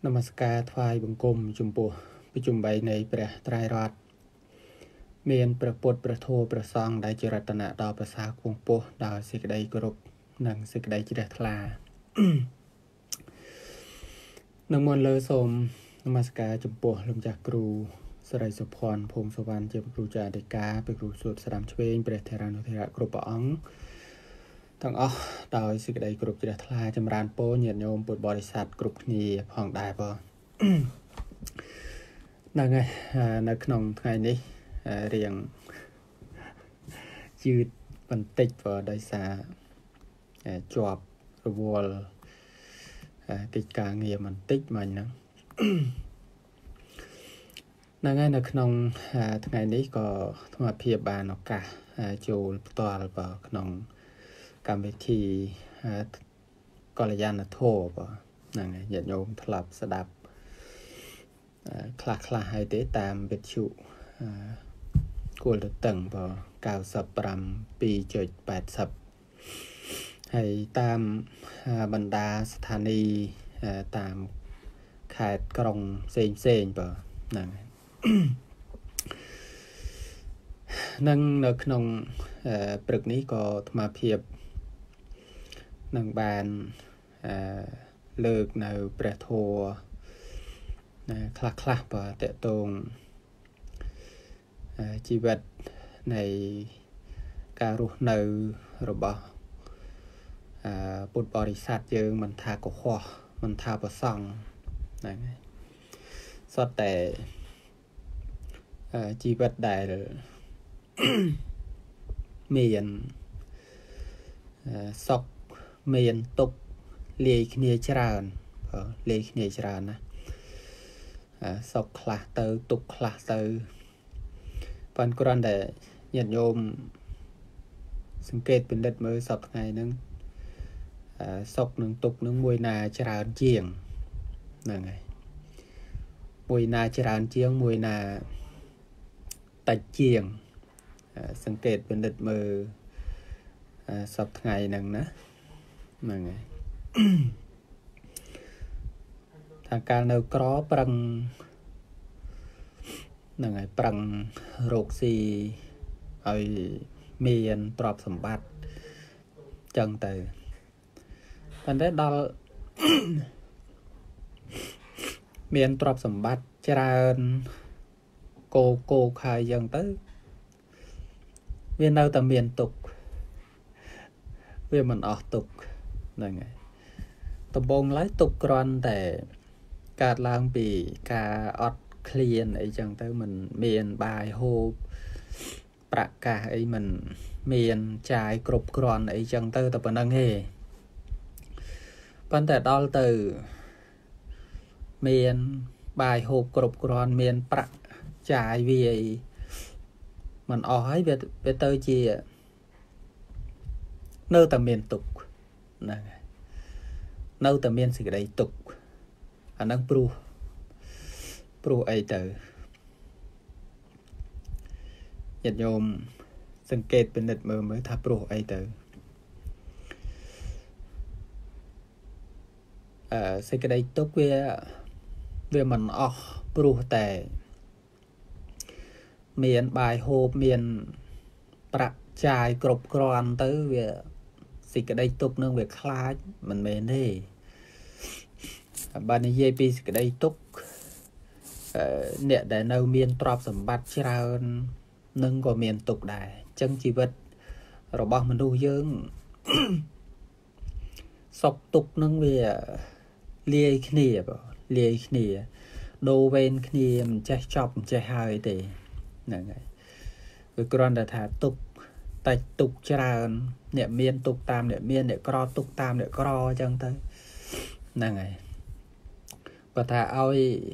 นมัสการทวายบังคมจุมปูประจุมใบในประไตรรัตน์เมียนประปดประโทประซองได้จรัตนะดาวประสาควงปูดาวสิกได้กรบหนังสิกได้จิตทลา นังมวลเลอสมนมัสการจุมปูลงจากครูสไรสุพรพงศวรรณเจ้าครูจาดิกาเป็นครูสวดสดามช่วยประเทรานุเทระกรุปอ๋องทั้งอ๋อดาวสิกได้กรุปจิตทลาจำรานโปเนียนโยมปุดบริษัทกรุปนี้พองได้ปะ นั่นไงในขนมไงนี้เรียงยืดบันติดว่าได้สาจวบระวลกิจการเงียมันติดมันนะ นั่นไงในขนมไงนี้ก็ทำมาเพียบบานออกกาจูตัวหรือเปล่าขนมกรรมวิธีกรยานโทษนั่นไงอย่าโยมถลับสดับคลาให้ได้ตามเบ็ดชุกวลตึงพอ90 ปรำปี780ให้ตามบรรดาสถานีตามขายกรงเซนพอนั่ง นั่งในขนมปรึกนี้ก็มาเพียบนั่งบานเลิกในประโทคลาปะเตะตรงชีวิตในการรู้ในระบบปุตบริษัทยังมันทากขวมันทาประสังนั่นไงสอดแต่ชีวิตได้เลย เมียนซอกเมียนตกเลี้ยขเนียจรานเลี้ยขเนียจรานนะสอกคลาเตอตุกคลาเตอปันกรันแต่ยันโยมสังเกตเป็นเด็ดมือสอบไงนึงสอกหนึ่งตุกหนึ่งมวยนาจรานเจียงนั่นไงมวยนาจรานเจียงมวยนาตัดเจียงสังเกตเป็นเด็ดมือสอบไงนึงนะนั่นไง ทางการเนกรอปรังนั่งไงปรังโรคซีไอเมียนตรอบสมบัติจังเตอปันได้ดอล เมียนตรอบสมบัติจราโกขายยังเตอเวียนเอาแต่เมียนตกเวียนมันออกตกนั่นไงตบงไล่ตกกรอนแต่การล้างปีการอดเคลียนไอ้จังเตอมันเมียนบายโฮประกาศไอ้มันเมียนจ่ายกรบกรอนไอ้จังเตอแต่ปนังเฮปันแต่ดอลเตอเมียนบายโฮกรบกรอนเมียนประจ่ายวีมันอ๋อให้เวเตอร์จีเนื้อแต่เมียนตุกนั่นไงเนื้อแต่เมียนสิ่งใดตุกอันนั้นปรูไอเตอยันโยมสังเกตเป็นเด็ดมือมือถ้าปรูไอเตอสิ่งใดตุกเวมันออกปรูแต่เมียนบายโฮเมียนประจายกรบกรอนเตอเวสิ่งใดตุกเนื่องเวคลาดมันเมนได้บานเยปีสิ่งใดตุกเนี่ยได้แนวเมียนตรอบสมบัติชรานึงก็เมียนตุกได้จังชีวิตเราบอกมันดูเยอะ สกตุกนึงเวียเลียขณีบเลียขณีโดเวนขณีมันจะชอบมันจะหายแต่นั่นไงคือกรอนแต่ถาตุกแต่ตุกชราเนี่ยเมียนตุกตามเนี่ยเมียนเนี่ยกรอตุกตามเนี่ยกรอจังเตยนั่นไงก็ถ้าเอา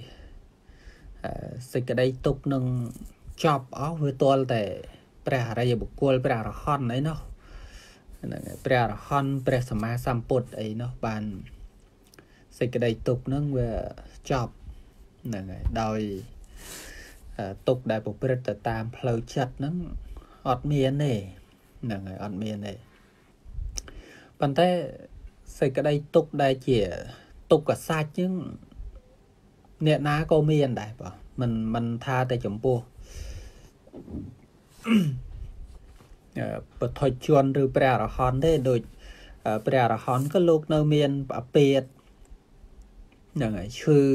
สิ่งใดตุกนึงชอบเอาไว้ตัวแต่แปรอะไรบุกกลแปรละครไอ้เนาะแปรละครแปรสมาสัมปุตไอ้เนาะบานสิ่งใดตุกนึงว่าชอบนั่นไงโดยตุกได้บุกเปรตตามเพลย์ชัดนั้นอดเมียนนี่นั่นไงอดเมียนนี่ปันแต่สิ่งใดตุกได้เจี๋ยตุกกับซาจึงអ្នកណាក៏មានដែរបងមិនថាតែចំពោះបុថុជនឬព្រះអរហន្តទេដូចព្រះអរហន្តក៏លោកនៅមានអពេតហ្នឹងហើយឈឺ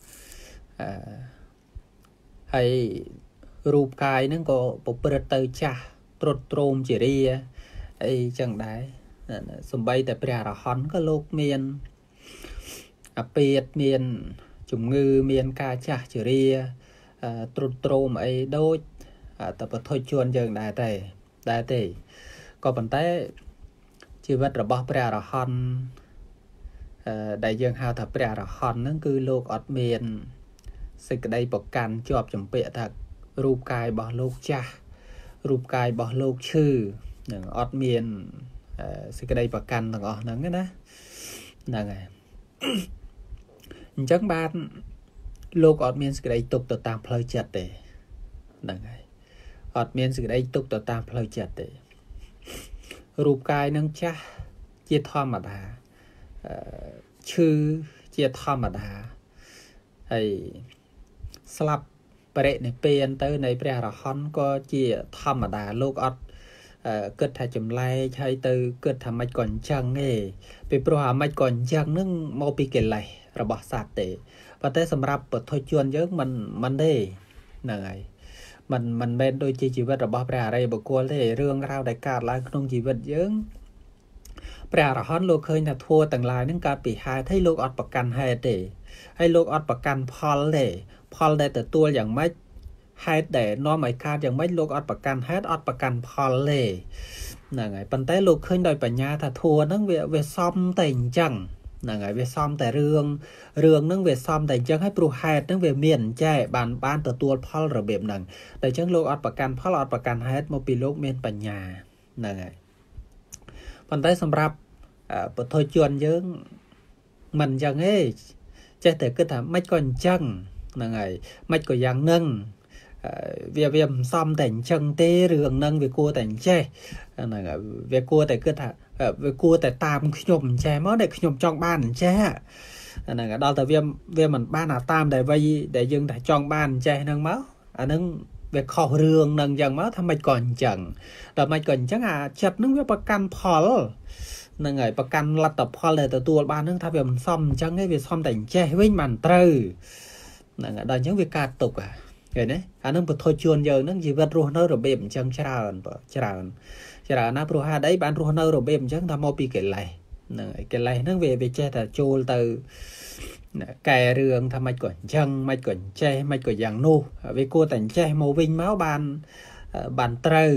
ហើយរូបកាយហ្នឹងក៏ប្រព្រឹត្តទៅចាស់ត្រុតត្រោមជារាអីចឹងដែរសំបីតែព្រះអរហន្តក៏លោកមានអពេតមានជំងឺមានការចាស់ជារាត្រុតត្រោមអីដូចតែបុថុជនយើងដែរទេក៏ប៉ុន្តែជីវិតរបស់ព្រះអរហន្តដែលយើងហៅថាព្រះអរហន្តហ្នឹងគឺលោកអត់មានសេចក្តីប្រកាន់ជាប់ចម្ពាក់ថារូបកាយរបស់លោកចាស់រូបកាយរបស់លោកឈឺនឹងអត់មានសេចក្តីប្រកាន់ទាំងអស់ហ្នឹងណាហ្នឹងហើយអញ្ចឹងបានលោកអត់មានសេចក្តីទុកទៅតាមផ្លូវចិត្តទេហ្នឹងហើយអត់មានសេចក្តីទុកទៅតាមផ្លូវចិត្តទេរូបកាយនឹងចាស់ជាធម្មតាឈឺជាធម្មតាហើយស្លាប់បរិនិព្វានទៅនៃព្រះអរហន្តក៏ជាធម្មតាលោកអត់គិតថាចម្លែកហើយទៅគិតថាមិនក៏អញ្ចឹងទេពីព្រោះអាមិនក៏អញ្ចឹងនឹងមកពីកិលេសរបស់សត្វទេប៉ុន្តែសម្រាប់ពុទ្ធជនយើងមិនទេហ្នឹងហើយមិនមែនដូចជាជីវិតរបស់ព្រះអរិយបុគ្គលទេរឿងរ៉ាវដែលកើតឡើងក្នុងជីវិតយើងព្រះអរហន្តលោកឃើញថាធัวទាំងឡាយហ្នឹងកើតពីហេតុហើយលោកអត់ប្រកាន់ហេតុទេហើយលោកអត់ប្រកាន់ផលទេផលដែលទទួលយ៉ាងម៉េចហេតុដែលនាំឲ្យកើតយ៉ាងម៉េចលោកអត់ប្រកាន់ហេតុអត់ប្រកាន់ផលទេហ្នឹងហើយប៉ុន្តែលោកឃើញដោយបញ្ញាថាធัวហ្នឹងវាសមតែអញ្ចឹងហ្នឹងហើយវាសមតែរឿងហ្នឹងវាសមតែអញ្ចឹងហើយព្រោះហេតុហ្នឹងវាមានអញ្ចេះបានទទួលផលរបៀបហ្នឹងតែអញ្ចឹងលោកអត់ប្រកាន់ផលអត់ប្រកាន់ហេតុមកពីលោកមានបញ្ញាហ្នឹងហើយប៉ុន្តែសម្រាប់ពុទ្ធជនយើងមិនអញ្ចឹងទេចេះតែគិតថាមិនក៏អញ្ចឹងហ្នឹងហើយមិនក៏យ៉ាងហ្នឹងវាមិនសមតែអញ្ចឹងទេរឿងហ្នឹងវាគួរតែអញ្ចេះហ្នឹងហើយវាគួរតែគិតថាវាគួរតែតាមខ្ញុំអញ្ចេះមកដែលខ្ញុំចង់បានអញ្ចេះហ្នឹងហើយដល់តែវាមិនបានតាមដែលយើងតែចង់បានអញ្ចេះហ្នឹងមកអាហ្នឹងវាខុសរឿងហ្នឹងអញ្ចឹងមកថាមិនក៏អញ្ចឹងដល់មិនក៏អញ្ចឹងអាចិត្តហ្នឹងវាប្រកាន់ផលហ្នឹងហើយប្រកាន់លទ្ធផលដែលទទួលបានហ្នឹងថាវាមិនសមអញ្ចឹងទេវាសមតែអញ្ចេះវិញមិនត្រូវហ្នឹងហើយដល់អញ្ចឹងវាកើតទុកឃើញទេអាហ្នឹងពុទ្ធជនយើងហ្នឹងជីវិតរស់នៅរបៀបអញ្ចឹងច្រើនណាព្រោះហេតុអីបានរស់នៅរបៀបអញ្ចឹងថាមកពីកិលេសហ្នឹងហើយកិលេសហ្នឹងវាចេះតែចូលទៅកែរឿងថាមិនក៏អញ្ចឹងមិនក៏អញ្ចេះមិនក៏យ៉ាងនោះវាគួរតែអញ្ចេះមកវិញមកបានត្រូវ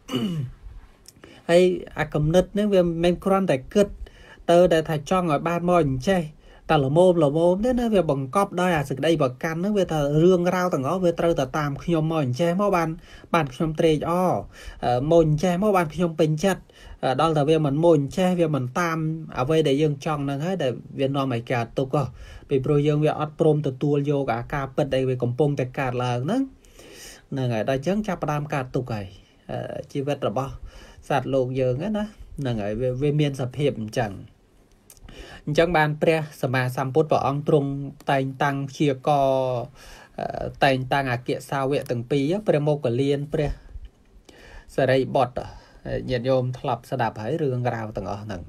ហើយអាគំនិតហ្នឹងវាមិនមែនគ្រាន់តែគិតទៅដែលថាចង់ឲ្យបានមកអញ្ចេះតែល្មមទេណាវាបង្កប់ដោយអាសេចក្តីប្រកាន់ហ្នឹងវាថារឿងរ៉ាវទាំងអស់វាត្រូវតែតាមខ្ញុំមកអញ្ចេះមកបានខ្ញុំត្រេកអរមកអញ្ចេះមកបានខ្ញុំពេញចិត្តដល់តែវាមិនមកអញ្ចេះវាមិនតាមអ្វីដែលយើងចង់ហ្នឹងហើយដែលវានាំឲ្យកើតទុក្ខពីព្រោះយើងវាអត់ព្រមទទួលយកអាការពិតដែលវាកំពុងតែកើតឡើងហ្នឹងហើយដល់អញ្ចឹងចាប់ផ្ដើមកើតទុក្ខហើយជីវិតរបស់សត្វលោកយើងណាហ្នឹងហើយវាមានសភាពអញ្ចឹងបានព្រះសម្មាសម្ពុទ្ធព្រះអង្គទ្រង់តែងតាំងព្យាករតែងតាំងអគ្គសាវកទាំងពីរព្រះមោគលានព្រះសារីបុត្រញាតិញោមធ្លាប់ស្ដាប់ហើយរឿងរ៉ាវទាំងអស់ហ្នឹង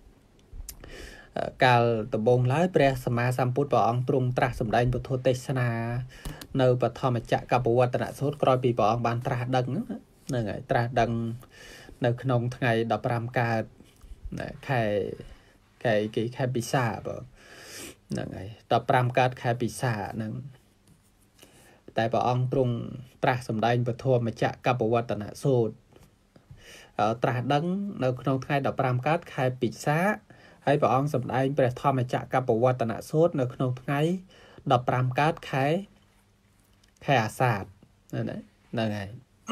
កាលដំបូងឡើយព្រះសម្មាសម្ពុទ្ធព្រះអង្គទ្រង់ត្រាស់សម្ដែងពធទេសនានៅបឋមចក្រកបវត្តនសូត្រក្រោយពីព្រះអង្គបានត្រាស់ដឹងហ្នឹងហើយត្រាស់ដឹងនៅក្នុងថ្ងៃ15កើតខែពិសាបងហ្នឹងហើយ15កើតខែពិសាហ្នឹងតែព្រះអង្គទ្រង់ត្រាស់សម្ដែងពធមចក្រកបវត្តនសូត្រត្រាស់ដឹងនៅក្នុងថ្ងៃ15កើតខែពិសាហើយព្រះអង្គសម្ដែងព្រះធម្មចក្រកបវត្តនសូត្រនៅក្នុងថ្ងៃ15កើតខែអាសាឍហ្នឹងហើយ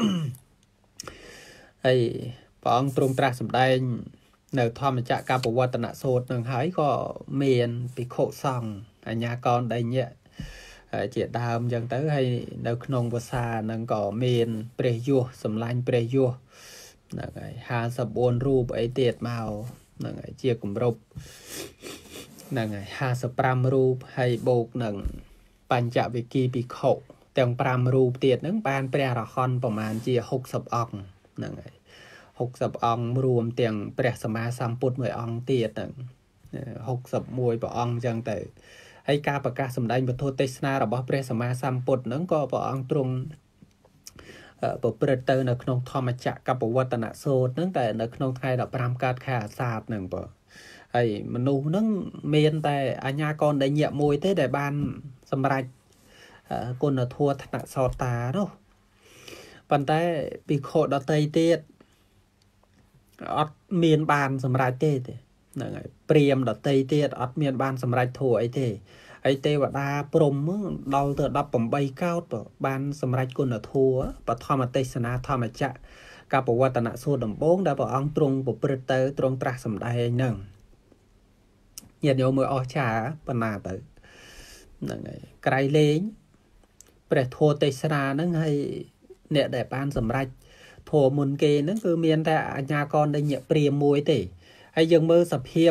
ហើយព្រះអង្គទ្រង់ត្រាស់សម្ដែងនៅធម្មចក្រកបវត្តនសូត្រនឹងហើយក៏មានភិក្ខុសង្ឃអញ្ញាកោណដេញៈជាដើមអញ្ចឹងទៅហើយនៅក្នុងភាសាហ្នឹងក៏មានព្រះយសសម្លាញ់ព្រះយសហ្នឹងហើយ54រូបអីទៀតមកហ្នឹងហើយជាគម្រប់ហ្នឹងហើយ55រូបហើយបូកនឹងបញ្ចវិគីភិក្ខុទាំង5រូបទៀតហ្នឹងបានព្រះអរហន្តប្រមាណជា60អង្គហ្នឹងហើយ60អង្គរួមទាំងព្រះសម្មាសម្ពុទ្ធមួយអង្គទៀតហ្នឹង61ព្រះអង្គអញ្ចឹងទៅហើយការប្រកាសសម្ដែងពធទេសនារបស់ព្រះសម្មាសម្ពុទ្ធហ្នឹងក៏ព្រះអង្គទ្រង់ប្រព្រឹត្តទៅនៅក្នុងធម្មចក្រកបវត្តនសូត្រហ្នឹងតែនៅក្នុងថ្ងៃ15កើតខែអាសាឍហ្នឹងបងហើយមនុស្សហ្នឹងមានតែអញ្ញាកណ្ដញ្ញៈមួយទេដែលបានសម្រេចគុណធម៌ថ្នាក់សោតានោះប៉ុន្តែភិក្ខុដទៃទៀតអត់មានបានសម្រេចទេហ្នឹងហើយព្រាហ្មណ៍ដទៃទៀតអត់មានបានសម្រេចធម៌អីទេហើយទេវតាព្រំដល់ទៅ18កោដបានសម្រេចគុណធម៌បឋមទេសនាធម្មចក្រកបវត្តនសូត្រដំបូងដែលព្រះអង្គទ្រង់ប្រព្រឹត្តទៅទ្រង់ត្រាស់សម្ដែងហ្នឹងញាតិញោមមើលអស្ចារ្យប៉ុណ្ណាទៅហ្នឹងហើយក្រៃលែងព្រះធម៌ទេសនាហ្នឹងហើយអ្នកដែលបានសម្រេចធម៌មុនគេហ្នឹងគឺមានតែអញ្ញាកណ្ដញ្ញៈព្រាហ្មណ៍មួយទេហើយយើងមើលសភាព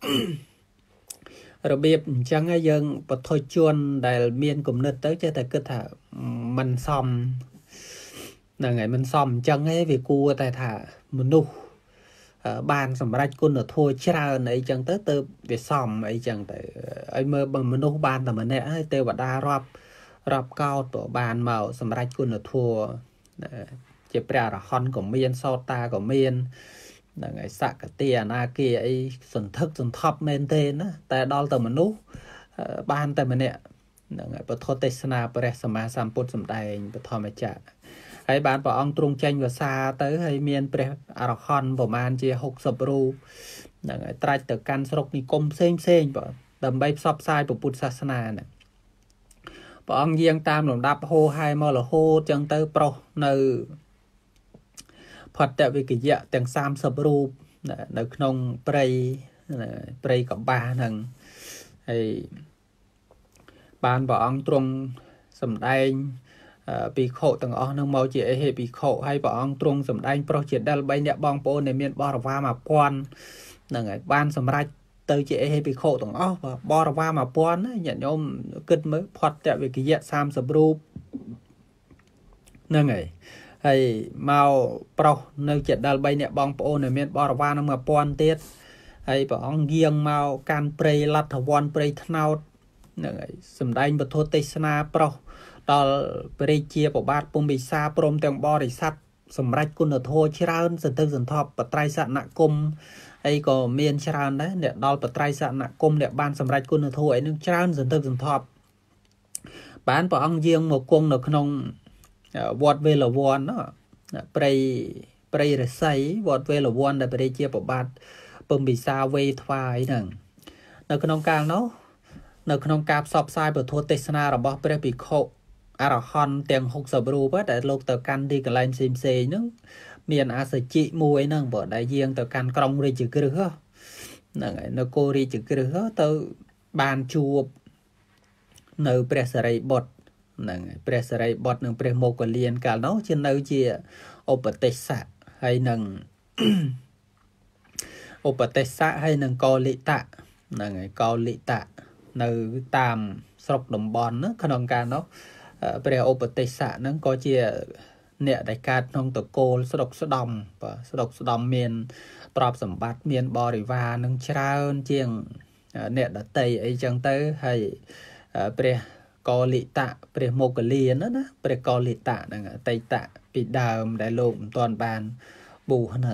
របៀបអញ្ចឹងហើយយើងបទជនដែលមានគំនិតទៅចេះតែគិតថាมันសមហ្នឹងហើយมันសមអញ្ចឹងឯងវាគួរតែថាមនុស្សបានសម្រេចគុណធម៌ច្រើនអីចឹងទៅវាសមអីចឹងទៅឲ្យមើលបើមនុស្សបានតែម្នាក់ហើយទេវតារាប់កោតបានមកសម្រេចគុណធម៌ជាព្រះអរហន្តក៏មានសោតាក៏មានហ្នឹងហើយសកតិអនាគាអីសន្ធឹកសន្ថប់មែនទេណាតែដល់ទៅមនុស្សបានតែម្នាក់ហ្នឹងហើយពធទេសនាព្រះសម្មាសម្ពុទ្ធសម្ដែងបឋមចក្រហើយបានព្រះអង្គទ្រង់ចេញវសាទៅហើយមានព្រះអរហន្តប្រមាណជា60រូបហ្នឹងហើយត្រាច់ទៅកាន់ស្រុកនិគមផ្សេងបងដើម្បីផ្សព្វផ្សាយពុទ្ធសាសនាហ្នឹងព្រះអង្គយាងតាមលំដាប់ហូរហែមករហូតចឹងទៅប្រុសនៅផតវិកយៈទាំង30រូបនៅក្នុងព្រៃកបាសហ្នឹងហើយបានព្រះអង្គទ្រង់សម្ដែងភិក្ខុទាំងអស់នឹងមកជាអេហេភិក្ខុហើយព្រះអង្គទ្រង់សម្ដែងប្រុសជាដិល3អ្នកបងប្អូនដែលមានបរិវារ1000ហ្នឹងហើយបានសម្រេចទៅជាអេហេភិក្ខុទាំងអស់បរិវារ1000ណាញាតិញោមគិតមើលផតវិកយៈ30រូបហ្នឹងហើយមកប្រុសនៅជាដិល3អ្នកបងប្អូនដែលមានបរិវារនឹង1000ទៀតហើយព្រះអង្គយាងមកកាន់ព្រៃលទ្ធវ័នព្រៃថ្នោតហ្នឹងហើយសម្ដែងពធទេសនាប្រុសដល់ព្រះរាជាប្របាទពុំពិសាព្រមទាំងបរិស័ទសម្រេចគុណធម៌ច្រើនសន្ធឹកសន្ធាប់បត្រៃសនគមអីក៏មានច្រើនដែរអ្នកដល់បត្រៃសនគមអ្នកបានសម្រេចគុណធម៌អីនឹងច្រើនសន្ធឹកសន្ធាប់បានព្រះអង្គយាងមកគង់នៅក្នុងវត្តវេលវ័នព្រៃរស័យវត្តវេលវ័នដែលព្រះរាជាប្របាទពុំពិសាវេថ្វាយហ្នឹងនៅក្នុងកាលនោះនៅក្នុងការផ្សព្វផ្សាយពធទេសនារបស់ព្រះភិក្ខុអរហន្តទាំង60រូបដែលលោកទៅកាន់ទីកន្លែងផ្សេងហ្នឹងមានអសជិមួយហ្នឹងបើដែលយាងទៅកាន់ក្រុងរាជក្រឹសហ្នឹងហើយនៅគោរាជក្រឹសទៅបានជួបនៅព្រះសារីបុត្រហ្នឹងហើយព្រះសារីបុត្រនិងព្រះមោគលានកាលនោះជានៅជាឧបទេសៈហើយនឹងឧបទេសៈហើយនឹងកោលិតៈហ្នឹងហើយកោលិតៈនៅតាមស្រុកតំបន់ក្នុងកាលនោះព្រះឧបទេសៈហ្នឹងក៏ជាអ្នកដែលកើតក្នុងតកូលស្រុកស្ដំបាទស្រុកស្ដំមានទ្រព្យសម្បត្តិមានបរិវារនឹងច្រើនជាងអ្នកដតីអីចឹងទៅហើយព្រះកោលិតៈព្រះមោគលានណាព្រះកោលិតៈហ្នឹងអតីតៈពីដើមដែលលោកមិនទាន់បានប៊ូហ្នឹង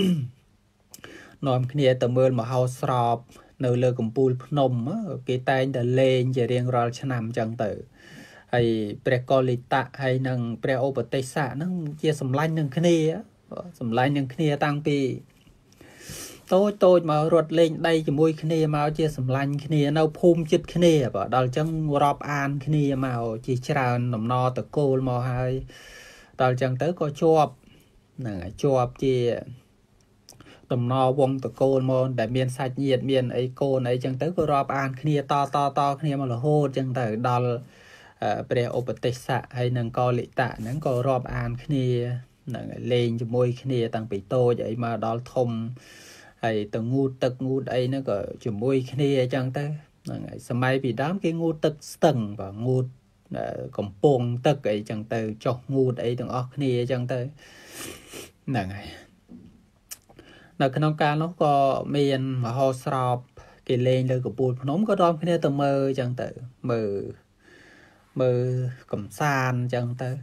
នាំគ្នាទៅមើលមហោស្រពនៅលើកំពូលភ្នំគេតែងតែលេងជារៀងរាល់ឆ្នាំចឹងទៅហើយព្រះកោលិតៈហើយនឹងព្រះឧបទេសៈហ្នឹងជាសម្លាញ់នឹងគ្នាសម្លាញ់នឹងគ្នាតាំងពីតូចមករត់លេងដីជាមួយគ្នាមកជាសម្លាញ់គ្នានៅភូមិចិត្តគ្នាបាទដល់អញ្ចឹងរាប់អានគ្នាមកជាច្រើនដំណរតកូលមកហើយដល់អញ្ចឹងទៅក៏ជាប់ហ្នឹងហើយជាប់ជាដំណរវងតកូលមកដែលមានសាច់ញាតិមានអីកូនអីចឹងទៅក៏រាប់អានគ្នាតគ្នាមករហូតចឹងទៅដល់ព្រះឧបទេសៈហើយនឹងកោលិតៈហ្នឹងក៏រាប់អានគ្នាហ្នឹងលេងជាមួយគ្នាតាំងពីតូចអីមកដល់ធំហើយទៅងូតទឹកងូតអីហ្នឹងក៏ជាមួយគ្នាអញ្ចឹងទៅ ngày sớm mai bị đám cái ngu tức tầng và ngu còn buông tức ấy chẳng từ cho ngu đấy đừng óc này chẳng từ ngày là cái nông ca nó có miền mà họ sọp cái lênเลยcủa bùn nó có đom cái này từ mơ chẳng từ mơ cầm san chẳng từ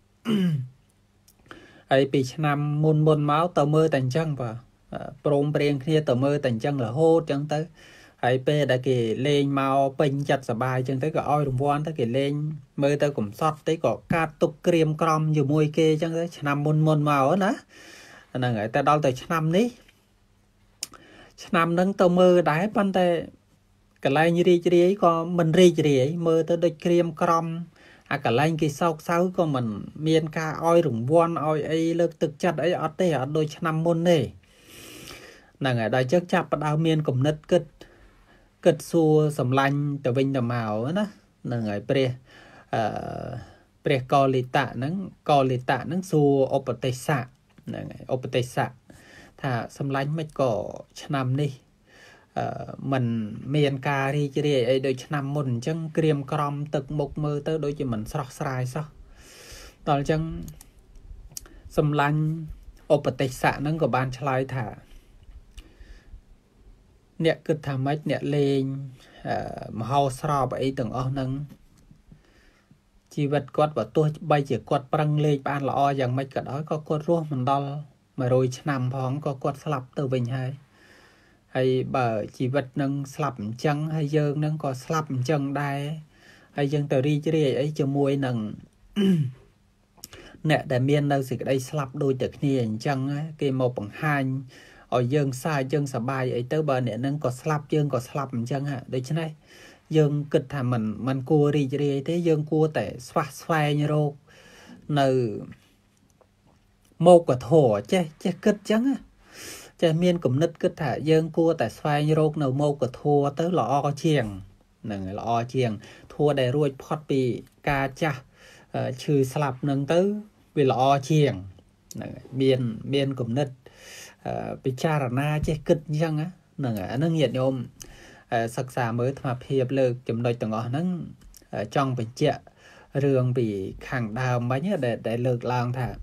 ấy bị năm môn máu tàu mơ thành chân và prom bền kia tàu mơ thành chân là hô chẳng tới ấy pe đã kể lên mau pin chặt sờ bài chẳng tới cái oi đồng voan tới kể lên mơ tới cũng sót tới có cát tục cream crom nhiều mùi kê chẳng tới năm môn máu nữa là người ta đo tới năm ní năm nâng tàu mơ đái ban tay cái lai như đi ấy có mình đi ấy mơ tới đôi cream crom cả lanh cái sau có mình miền ca oi rủng voan oi ấy lực thực chất ấy ở đây ở đôi năm môn này là ngày đây chắc chắn bắt đầu miền cùng nứt cất xua sầm lanh từ vinh từ màu đó là ngày pre co lì tạ nắng xua opatesa là ngày opatesa thà sầm lanh mấy cỏ năm đi mình miền cà ri chỉ ấy đôi năm môn chân cream crom tực một mơ tới đôi chỉ mình sọc sai sao đó chân sầm lanh opatesa nắng của ban chlai thà nè cứ tham mấy nè lên mà hao sờ ấy từng ở nâng chi vật quạt và tôi bay chỉ quạt prang lên ban là o dạng mấy cái đó có quạt ruột mình đo mà rồi năm phong có quạt slap từ bình hay bà chi vật nâng slap chân hay dương nâng có slap chân đai hay dương từ đi chứ đi ấy cho môi nâng nè để miên đâu thì đây slap đôi từ kia chân cái một bằng hai ở dương sai dương sờ bài ấy tới bờ nè nâng có slap chân hả đấy chứ này dương kịch thà mình cua đi chứ thế dương cua để xoay như rô nừ một quả thổ chứ kịch chăng á chứ miên cũng nứt kịch thà dương cua để xoay như rô nừ một quả thua tới lọ chiềng nè lọ chiềng thua để ruồi pot bị ca cha trừ slap nâng tới vì lọ chiềng miên cũng nứt bị cha ra na che kịch chăng á nâng nhiệt nhôm sắc xa mới mà hiệp lực chấm đôi từng ở nâng trong bệnh chệ rường bị khẳng đào mấy nhá để lực lang thả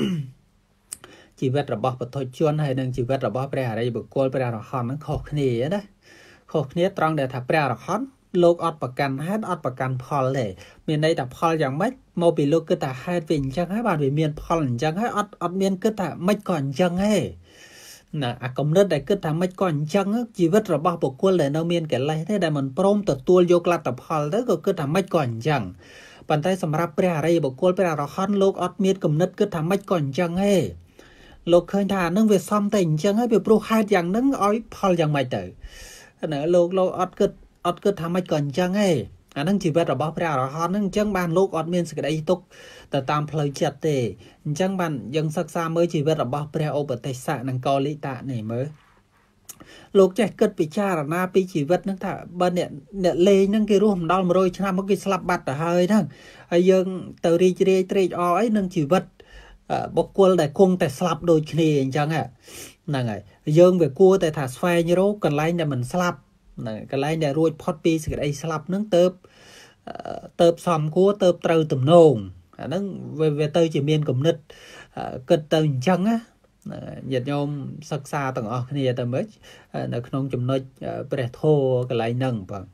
chỉ vật là bọc thôi chuôn hay nâng chỉ vật là bọc bè đây bực cô bè là hòn nó khổ khỉ đấy khổ khỉ trong để thả bè là hòn lục ọt bạc căn hết ọt bạc căn phol để miền đây là phol dạng mấy màu bị lục cứ thả hai bình chẳng hết bạn bị miền phol chẳng hết ọt miền cứ thả mấy còn chẳng hết nè công nứt đại cứ thằng mấy con chân á chỉ vết rồi bao bộ quân lại nâu miên cái này thế đại mình prom từ tua vô lát tập hòn đấy có cứ thằng mấy con chân bàn tay sầm ráp bè đây bộ quân bè rồi hòn lục ọt miên công nứt cứ thằng mấy con chân ấy lục khơi thà nâng về xăm tình chân ấy bị pro hai dạng nâng ói phol dạng mày tử nè lục ọt cứ thằng mấy con chân ấy nâng chỉ vết rồi bao bè rồi hòn nâng chân bàn lục ọt miên sự cái tụcแต่ตามเพลย์จัดเตะจังบันยังศึกษาเมื่อชีวิตระบอบเปรียวประเทศนังกอลิตาเนี่ยเมื่อโลกจะเกิดปิชาระนาปีชีวิตนั่งถ้าบันเนี่ยเลยนั่งกี่รู้ผมดอลมาโรยชนะมันกี่สลับบัตรเฮ้ยนั่งยังเตอรีเจเตรอ้อยนั่งชีวิตบกวนแต่คงแต่สลับโดยเคลียร์จังอ่ะนั่งไงยังไปกลัวแต่ถ้าสไฟนี่รู้กันไรเนี่ยมันสลับกันไรเนี่ยรู้พอดปีสิ่งใดสลับนั่งเติบซ้ำกลัวเติบเติมตุ่มโนงnâng về tới chỉ miền cũng nứt cất tới chân á nhiệt nhôm sắc xa tầng ở kia tầm ấy nó không chùm nơi bể thô cái lại nâng và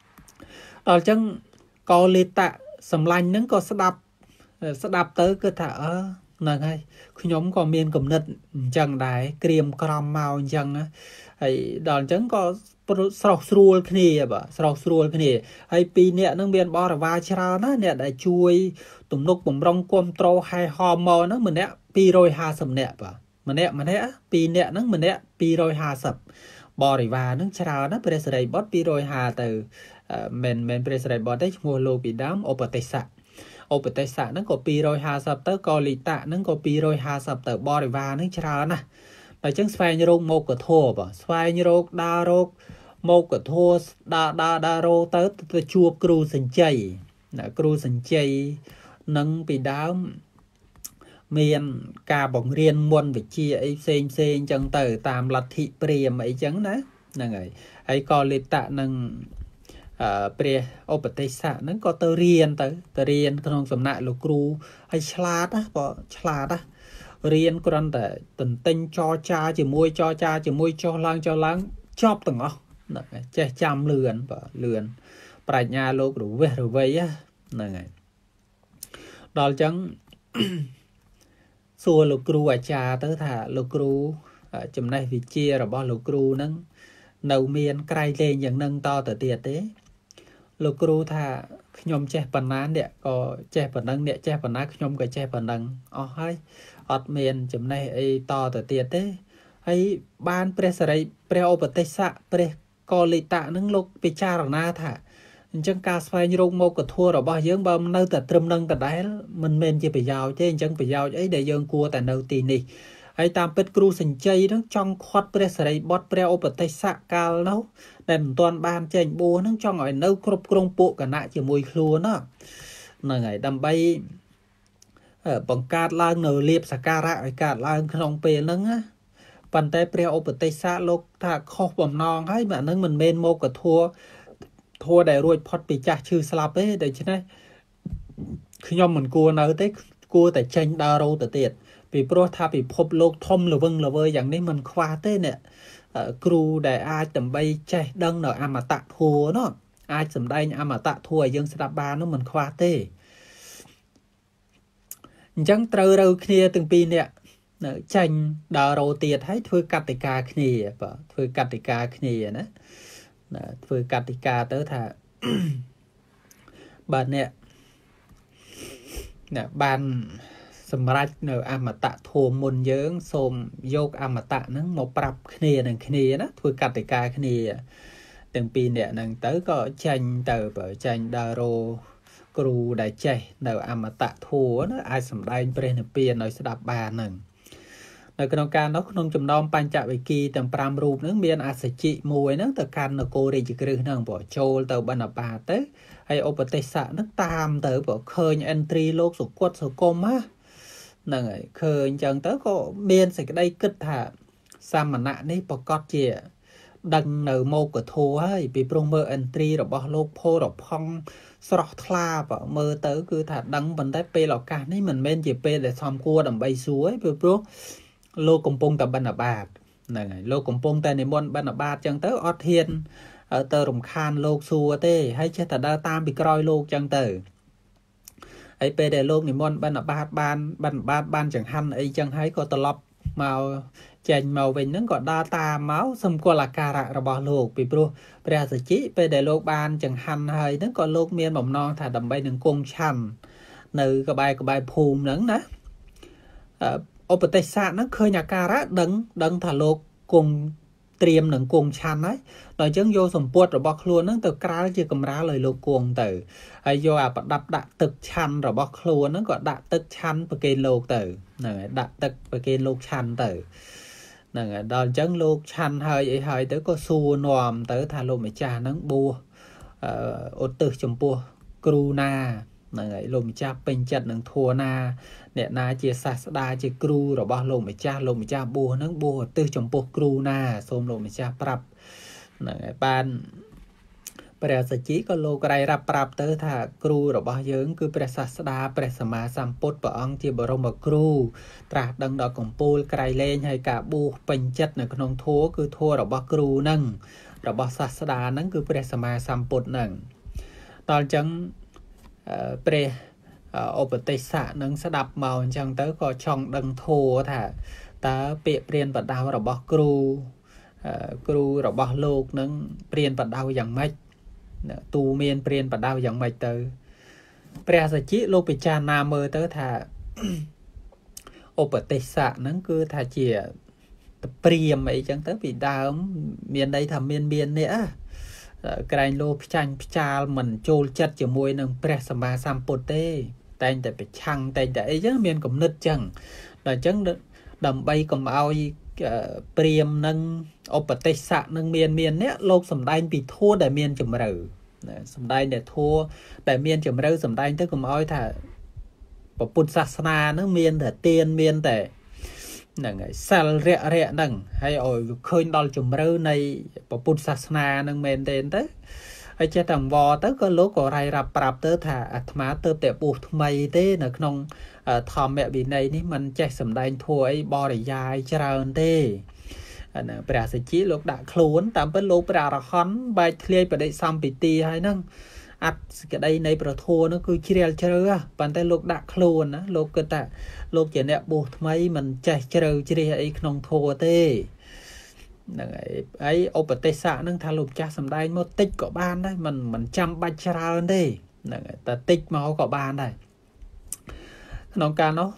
ở chân có lê tạ sầm lanh nâng có sẽ đạp tới cơ thả nâng hay khi nhóm có miền cũng nứt chân đáy cream crom màu chân á hay đòn chân có sọc sruol kia bà sọc sruol kia hay pi nè nâng miền bò là vai chả nó nè đã chui tụm nục bùng rong quam trâu hay hormone nó mình nè pi rồi hà sầm nè bà mình nè pi nè nó mình nè pi rồi hà sập bò rồi và nó chả nó president bot pi rồi hà từ mình president bot đấy mua lô bị đám opetesa nó có pi rồi hà sập tới co lì tạ nó có pi rồi hà sập tới bò rồi và nó chả nè tại chứng xoay như rô một cái thua bà xoay như rô đa rô một cái thua đa rô tới chua cru sần chay nè cru sần chay nâng bị đá miền ca bóng riêng muôn về chia ấy xem chân từ tam lật thị priềm ấy chấn đó nè người ấy coi liệt tạ nâng ព្រះឧបទេសៈហ្នឹងក៏ទៅរៀនក្នុងសំណាក់លោកគ្រូហើយឆ្លាតណាបងឆ្លាតណារៀនគ្រាន់តែទន្ទិញចរចាជាមួយចុះឡើងចប់ទាំងអស់ហ្នឹងចេះចាំលឿនបាទលឿនប្រាជ្ញាលោករវេះរវៃហ្នឹងហើយដល់អញ្ចឹងសួរលោកគ្រូអាចារ្យទៅថាលោកគ្រូចំណេះវិជ្ជារបស់លោកគ្រូហ្នឹងនៅមានក្រៃលែងយ៉ាងនឹងតទៅទៀតទេលោកគ្រូថាខ្ញុំចេះប៉ុណ្ណាអ្នកក៏ចេះប៉ុណ្ណឹងអ្នកចេះប៉ុណ្ណាខ្ញុំក៏ចេះប៉ុណ្ណឹងអស់ហើយអត់មានចំណេះអីតទៅទៀតទេហើយបានព្រះឧបទេសៈព្រះកលិតៈនឹងលោកពិចារណាថាអញ្ចឹងការស្វែងរកមកកធัวរបស់យើងបើនៅតែត្រឹមនឹងដដែលមិនមែនជាប្រយោជន៍ទេអញ្ចឹងប្រយោជន៍អីដែលយើងគួរតែនៅទីនេះហើយតាមពិតគ្រូសញ្ជ័យនឹងចង់ខាត់ព្រះសិរីបុត្រព្រះឧបទេសៈកាលនោះដែលមិនទាន់បានចេញបួសនឹងចង់ឲ្យនៅគ្រប់គ្រងពួកគណៈជាមួយខ្លួនហ្នឹងហើយដើម្បីបង្កើតឡើងនៅលៀបសការៈឲ្យកើតឡើងក្នុងពេលហ្នឹងណាប៉ុន្តែព្រះឧបទេសៈលោកថាខុសបំណងហើយអាហ្នឹងមិនមែនមកកធัวដែលរួចផុតពីចាស់ឈឺស្លាប់ទេដូច្នេះខ្ញុំមិនគួរនៅទេគួរតែចេញដើររោទៅទៀតពីព្រោះថាពិភពលោកធំល្វឹងល្វើយយ៉ាងនេះមិនខ្វះទេអ្នកគ្រូដែលអាចដើម្បីចេះដឹងនៅអមតៈធัวនោះអាចសម្ដែងអមតៈធัวឲ្យយើងស្ដាប់បាននោះមិនខ្វះទេអញ្ចឹងត្រូវរើគ្នាទាំងពីរនាក់ចាញ់ដើររោទៀតហើយធ្វើកតិកាគ្នាបាទធ្វើកតិកាគ្នាណាធ្វើកតិកាទៅថាបាទអ្នកបានសម្រាប់នៅអមតៈធម៌មុនយើងសូមយកអមតៈហ្នឹងមកប្រាប់គ្នានឹងគ្នាណាធ្វើកតិកាគ្នាទាំងពីរនាក់ហ្នឹងទៅក៏ចាញ់ទៅបើចាញ់ដើររោគ្រូដែលចេះនៅអមតៈធម៌ណាអាចសម្ដែងព្រះនិព្វានឲ្យស្ដាប់បានហ្នឹងនៅក្នុងការនោះក្នុងចំណោមបញ្ចវេគីទាំង5រូបហ្នឹងមានអសជិមួយហ្នឹងទៅកាន់នគររាជក្រឹសហ្នឹងព្រោះចូលទៅបណ្ឌបាតទៅហើយឧបទេសៈហ្នឹងតាមទៅព្រោះឃើញ entry លោកសុគតសុគមហ្នឹងហើយឃើញអញ្ចឹងទៅក៏មានសេចក្តីគិតថាសាមណៈនេះប្រកាសជាដឹងនៅមកធัวហើយពីព្រោះមើល entry របស់លោកផូរផង់ស្រស់ថ្លាបើមើលទៅគឺថាដឹងប៉ុន្តែពេលឱកាសនេះមិនមែនជាពេលដែលសមគួរដើម្បីសួរទេពីព្រោះលោកកំពុងតែបណ្ឌបាតហ្នឹងហើយលោកកំពុងតែនិមន្តបណ្ឌបាតចឹងទៅអត់ហ៊ានទៅរំខានលោកសួរទេហើយចេះតែដើរតាមពីក្រោយលោកចឹងទៅហើយពេលដែលលោកនិមន្តបណ្ឌបាតបានចង្ហាន់អីចឹងហើយក៏ត្រឡប់មកចេញមកវិញហ្នឹងក៏ដើរតាមមកសម្គាល់អាការៈរបស់លោកពីព្រោះព្រះសច្ចិពេលដែលលោកបានចង្ហាន់ហើយហ្នឹងក៏លោកមានបំណងថាដើម្បីនឹងគង់ឆាន់នៅក្បែរភូមិហ្នឹងណាឧបទេសៈហ្នឹងឃើញអាការៈដឹងថាលោកគង់ត្រៀមនឹងគង់ឆាន់ហើយដល់អញ្ចឹងយកសម្ពុតរបស់ខ្លួនហ្នឹងទៅក្រាលជាកម្រាលឲ្យលោកគង់ទៅហើយយកអាប្រដាប់ដាក់ទឹកឆាន់របស់ខ្លួនហ្នឹងក៏ដាក់ទឹកឆាន់ប្រគេនលោកទៅហ្នឹងហើយដាក់ទឹកប្រគេនលោកឆាន់ទៅហ្នឹងហើយដល់អញ្ចឹងលោកឆាន់ហើយអីហើយទៅក៏សួរនាំទៅថាលោកម្ចាស់ហ្នឹងបួសឧទ្ទិសចំពោះគ្រូណាហ្នឹងហើយលោកម្ចាស់ពេញចិត្តនឹងធัวណាអ្នកណាជាសាស្តាជាគ្រូរបស់លោកម្ចាស់បួសហ្នឹងបួសឧទ្ទិសចំពោះគ្រូណាសូមលោកម្ចាស់ប្រាប់ហ្នឹងហើយបានព្រះសច្ជីក៏លោកក្រៃរាប់ប្រាប់ទៅថាគ្រូរបស់យើងគឺព្រះសាស្តាព្រះសម្មាសម្ពុទ្ធព្រះអង្គជាបរមគ្រូត្រាស់ដឹងដល់កំពូលក្រៃលែងហើយការបួសពេញចិត្តនៅក្នុងធัวគឺធัวរបស់គ្រូហ្នឹងរបស់សាស្តាហ្នឹងគឺព្រះសម្មាសម្ពុទ្ធហ្នឹងដល់អញ្ចឹងព្រះឧបទេសៈនឹងស្ដាប់មកអញ្ចឹងទៅក៏ចង់ដឹងធัวថាតើពាក្យព្រានបដៅរបស់គ្រូរបស់លោកនឹងព្រានបដៅយ៉ាងម៉េចទូមានព្រានបដៅយ៉ាងម៉េចទៅព្រះសច្ចិលោកពិចារណាមើលទៅថាឧបទេសៈហ្នឹងគឺថាជាព្រាមអីចឹងទៅពីដើមមានន័យថាមានអ្នកក្រែងលោផ្ចាញ់ផ្ចាលមិនចូលចិត្តជាមួយនឹងព្រះសម្មាសម្ពុទ្ធទេតែងតែប្រឆាំងតែងតែអីចឹងមានគំនិតចឹងដល់អញ្ចឹងដើម្បីកុំឲ្យព្រាមនឹងឧបទេសៈនឹងមានអ្នកលោកសំដែងពីធัวដែលមានជំរឿសំដែងតែធัวដែលមានជំរឿសំដែងទៅកុំឲ្យថាពុទ្ធសាសនានឹងមានតែទានមានតែហ្នឹងហើយសិលរយៈហ្នឹងហើយឲ្យឃើញដល់ជំរឿនៃពុទ្ធសាសនានឹងមែនទេទៅហើយចេះតែវទៅក៏លោកក៏រាយរាប់ប្រាប់ទៅថាអាត្មាទៅតែពុះថ្មីទេនៅក្នុងធម្មវិន័យនេះมันចេះសម្ដែងធัวអីបរិយាយច្រើនទេព្រះសជ្ជិលោកដាក់ខ្លួនតាមពិតលោកព្រះអរហន្តបែកធ្លាយបដិសម្ពិទាហើយហ្នឹងអត្តសក្តីនៃប្រធัวនោះគឺជ្រាលជ្រៅប៉ុន្តែលោកដាក់ខ្លួនណាលោកគិតថាលោកជាអ្នកបួសថ្មីមិនចេះជ្រៅជ្រះអីក្នុងធัวទេហ្នឹងហើយឧបទេសៈហ្នឹងថាលោកចាស់សំដែងមកតិចក៏បានដែរមិនចាំបាច់ច្រើនទេហ្នឹងហើយតែតិចមកក៏បានដែរក្នុងការនោះ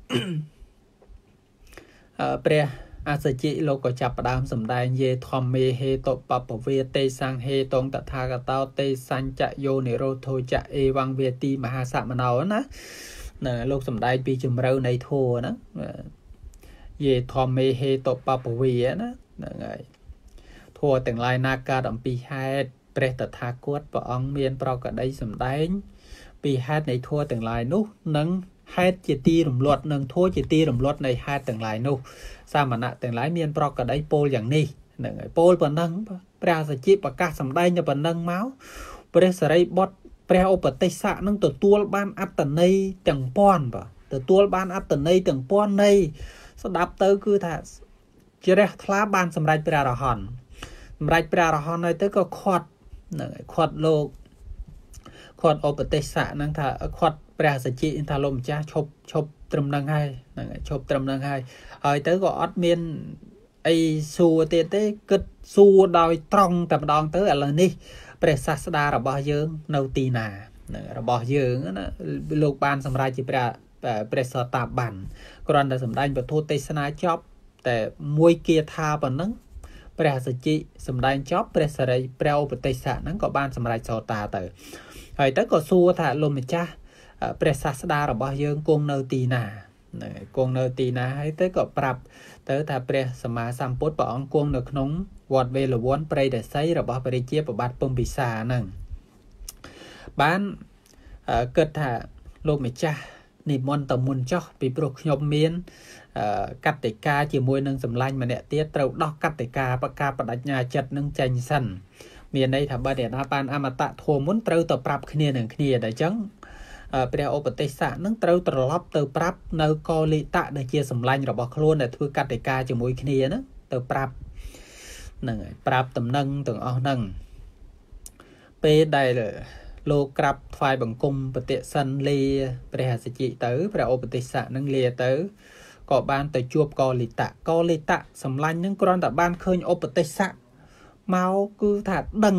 ព្រះអសជិលោកក៏ចាប់ផ្ដើមសម្ដែងយេធម្មេហេតុបពវេទេសង្ហេតងតថាគតោទេសញ្ចយោនិរោធោចៈអេវង្វេទីមហាសមណោណាលោកសម្ដែងពីជំរឿនៃធัวហ្នឹងយេធម្មេហេតុបពវេណាហ្នឹងហើយធัวទាំងឡាយណាកើតអំពីហេតុព្រះតថាគតព្រះអង្គមានប្រកដីសម្ដែងពីហេតុនៃធัวទាំងឡាយនោះនិងហេតុជាទីរំលត់នឹងធัวជាទីរំលត់នៃហេតុទាំងឡាយនោះសាមណៈទាំងឡាយមានប្រកដីពោលយ៉ាងនេះហ្នឹងហើយពោលប៉ុណ្ណឹងព្រះសជ្ជិប្រកាសសម្ដែងតែប៉ុណ្ណឹងមកព្រះសរិបុត្រព្រះឧបទេសៈនឹងទទួលបានអត្តន័យទាំងពាន់ទទួលបានអត្តន័យទាំងពាន់នៃស្ដាប់ទៅគឺថាជ្រះថ្លាបានសម្រេចព្រះអរហន្តសម្រេចព្រះអរហន្តហើយទៅក៏ខាត់ហ្នឹងហើយខាត់លោកខាត់ឧបទេសៈហ្នឹងថាខាត់ព្រះសជ្ជិថាលោកម្ចាស់ឈប់ត្រឹមហ្នឹងហើយហ្នឹងហើយឈប់ត្រឹមហ្នឹងហើយទៅក៏អត់មានអីសួរទៀតទេគិតសួរដោយត្រង់តែម្ដងទៅឥឡូវនេះព្រះសាស្តារបស់យើងនៅទីណារបស់យើងណាលោកបានសម្រេចជាព្រះសតាបានគ្រាន់តែសម្ដែងពធទេសនាចប់តែមួយគាថាប៉ុណ្ណឹងព្រះសជ្ជិសម្ដែងចប់ព្រះសរិព្រះឧបទេសៈហ្នឹងក៏បានសម្រេចសតាទៅហើយទៅក៏សួរថាលោកម្ចាស់ព្រះសាស្តារបស់យើងគង់នៅទីណាគង់នៅទីណាហើយទៅក៏ប្រាប់ទៅថាព្រះសម្មាសម្ពុទ្ធព្រះអង្គគង់នៅក្នុងវត្តវេលវ័នព្រៃដសីរបស់ព្រះរាជាប្របាទពំពិសាហ្នឹងបានគិតថាលោកម្ចាស់និមន្តទៅមុនចុះពីព្រោះខ្ញុំមានកតិកាជាមួយនឹងសម្លាញ់ម្នាក់ទៀតត្រូវដោះកតិកាប្រកាសបដិញ្ញាចិត្តនឹងចេញសិនមានន័យថាបើអ្នកណាបានអមតៈធម៌មុនត្រូវទៅប្រាប់គ្នានឹងគ្នាតែអញ្ចឹងព្រះឧបទេសៈនឹងត្រូវត្រឡប់ទៅប្រាប់នៅកោលិតៈដែលជាសម្លាញ់របស់ខ្លួនដែលធ្វើកតិកាជាមួយគ្នាហ្នឹងទៅប្រាប់ហ្នឹងហើយប្រាប់តំណែងទាំងអស់ហ្នឹងពេលដែលលោកក្រាបថ្វាយបង្គំបតិសិនលាព្រះសជ្ជិទៅព្រះឧបទេសៈនឹងលាទៅក៏បានទៅជួបកោលិតៈសម្លាញ់នឹងគ្រាន់តែបានឃើញឧបទេសៈមកគឺថា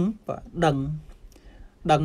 ដឹង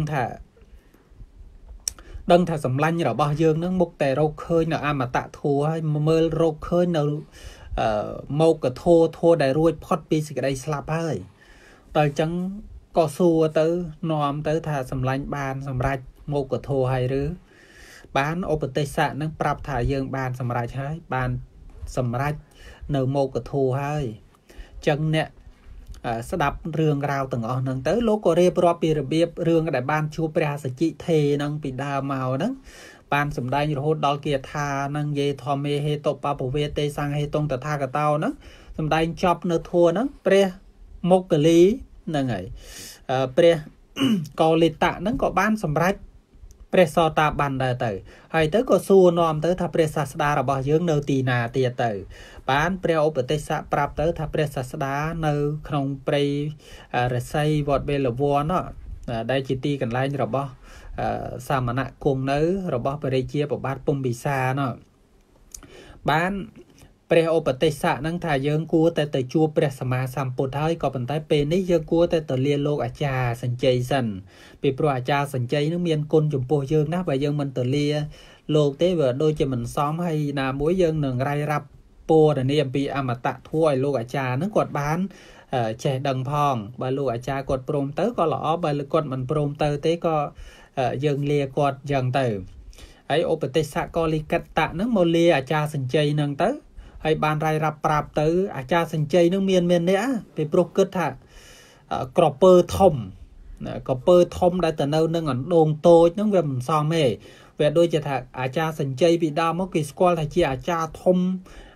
ថាសម្លាញ់របស់យើងនឹងមុខតែរកឃើញនៅអមតៈធัวហើយមើលរកឃើញនៅមកធัวដែលរួចផុតពីសេចក្តីស្លាប់ហើយតើអញ្ចឹងក៏សួរទៅនាំទៅថាសម្លាញ់បានសម្រេចមកធัวហើយឬបានឧបទេសៈនឹងប្រាប់ថាយើងបានសម្រេចហើយបានសម្រេចនៅមកធัวហើយអញ្ចឹងអ្នកស្ដាប់រឿងរ៉ាវទាំងអស់ហ្នឹងទៅលោកក៏រៀបរាប់ពីរបៀបរឿងដែលបានជួបព្រះសជ្ជិថេហ្នឹងពីដើមមកហ្នឹងបានសម្ដែងរហូតដល់គាថាហ្នឹងយេធម្មេហេតុបពវេទេសង្ហេតុងតថាគតោហ្នឹងសម្ដែងចប់នៅធัวហ្នឹងព្រះមុគលីហ្នឹងហើយព្រះកោលិតៈហ្នឹងក៏បានសម្រេចព្រះសតាបានដែរទៅហើយទៅក៏សួរនាំទៅថាព្រះសាស្តារបស់យើងនៅទីណាទៀតទៅបានព្រះឧបទេសៈប្រាប់ទៅថាព្រះសាស្តានៅក្នុងព្រៃរស័យវត្តវេលវ័នដែលជាទីកន្លែងរបស់សាមណៈគង់នៅរបស់ព្រះរាជាប្របាទពំពិសាបានព្រះឧបទេសៈហ្នឹងថាយើងគួរតែទៅជួបព្រះសម្មាសម្ពុទ្ធហើយក៏ប៉ុន្តែពេលនេះយើងគួរតែទៅលាលោកអាចារ្យសញ្ជ័យសិនពីព្រោះអាចារ្យសញ្ជ័យហ្នឹងមានគុណចំពោះយើងណាស់បើយើងមិនទៅលាលោកទេវាដូចជាមិនសមហើយណាមួយយើងនឹងរាយរាប់ពរនាអំពីអមតៈធัวឲ្យលោកអាចារ្យហ្នឹងគាត់បានចេះដឹងផងបើលោកអាចារ្យគាត់ព្រមទៅក៏ល្អបើគាត់មិនព្រមទៅទេក៏យើងលាគាត់យ៉ាងទៅហើយឧបទេសៈកលិកតៈហ្នឹងមកលាអាចារ្យសញ្ជ័យហ្នឹងទៅហើយបានរាយរាប់ប្រាប់ទៅអាចារ្យសញ្ជ័យនឹងមានអ្នកពីព្រោះគិតថាក្រពើធំដែលទៅនៅនឹងអណ្ដូងតូចហ្នឹងវាមិនសមទេវាដូចជាថាអាចារ្យសញ្ជ័យពីដើមមកគេស្គាល់ថាជាអាចារ្យធំ